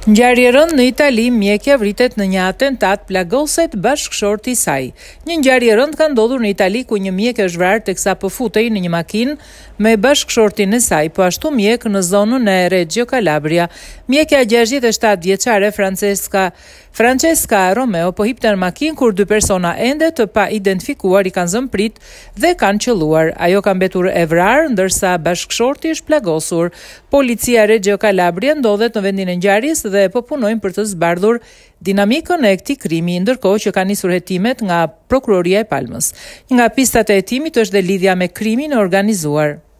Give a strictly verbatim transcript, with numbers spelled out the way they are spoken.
Ngjarje e rëndë në Itali, mjekja vritet në një atentat, plagoset bashkëshorti i saj. Një ngjarje e rëndë ka ndodhur në Itali ku një mjek është vrarë teksa po futej në një makinë me bashkëshortin e saj, po ashtu mjek në zonën e Reggio Calabria. Mjekja gjashtëdhjetë e shtatë vjeçare Francesca Francesca Romeo po hipte në makinë kur dy persona ende të pa identifikuar i kanë zënë prit dhe kanë qelluar. Ajo ka mbetur e vrarë ndërsa bashkëshorti është plagosur. Policia Reggio Calabria ndodhet në vendin e ngjarjes dhe po punojnë për të zbardhur dinamikën e këtij krimi, ndërkohë që kanë nisur hetimet nga prokuroria e Palmës. Nga pistat e hetimit është dhe lidhja me krimin e organizuar.